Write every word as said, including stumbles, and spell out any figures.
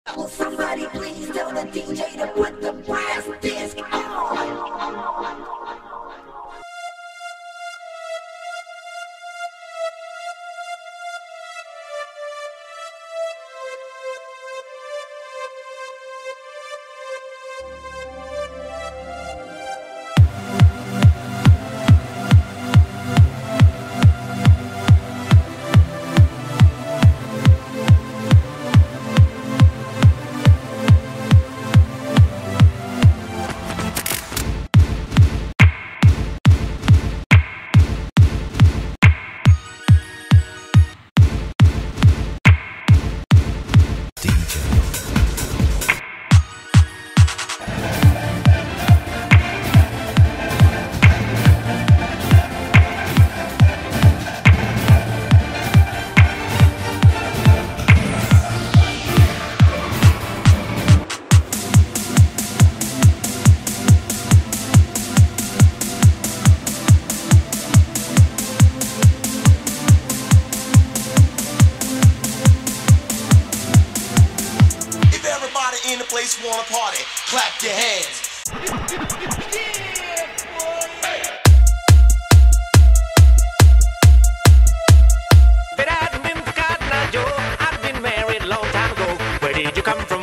Will somebody please tell the D J to put the brass disc on? In the place wanna party, clap your hands. But I've been forgotten, Joe. I've been married a long time ago. Where did you come from?